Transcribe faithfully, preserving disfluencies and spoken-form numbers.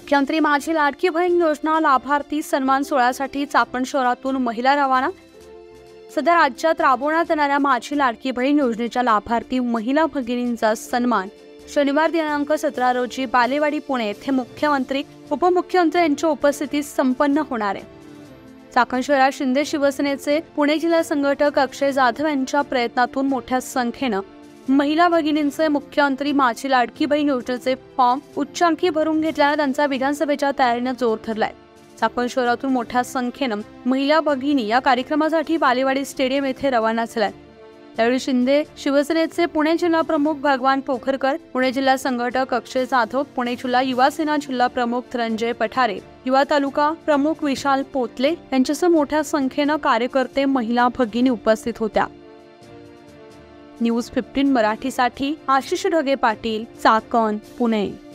मुख्यमंत्री माझी लाडकी बहीण योजना लाभार्थी सन्मान सोहळ्यासाठी चाकण शहरातून महिला रवाना। सध्या राज्यात राबवण्यात येणाऱ्या माझी लाडकी बहीण योजनेच्या लाभार्थी महिला भगिनींचा सन्मान शनिवार दिनांक सतरा रोजी बालेवाडी पुणे येथे मुख्यमंत्री उपमुख्यमंत्री यांच्या उपस्थितीत संपन्न होणार आहे। चाकण शहरात शिंदे शिवसेनेचे पुणे जिल्हा संघटक अक्षय जाधव यांच्या प्रयत्नातून मोठ्या संख्येनं महिला भगिनींचे मुख्यमंत्री माझी लाडकी बहीण योजनेचे फॉर्म उच्चांकी भरून घेतल्याने त्यांचा विधानसभेच्या तयारीने जोर धरलाय। चाकण शहरातून मोठ्या संख्येनं महिला भगिनी या कार्यक्रमासाठी बालेवाडी स्टेडियम येथे रवाना झाल्या। त्यावेळी शिंदे शिवसेनेचे पुणे जिल्हा प्रमुख भगवान पोखरकर, पुणे जिल्हा संघटक अक्षय जाधव, पुणे जिल्हा युवा सेना जिल्हा प्रमुख धनंजय पठारे, युवा तालुका प्रमुख विशाल पोतले यांच्यासह मोठ्या संख्येनं कार्यकर्ते महिला भगिनी उपस्थित होत्या। न्यूज फिफ्टीन मराठीसाठी आशिष ढगे पाटील, चाकण, पुणे।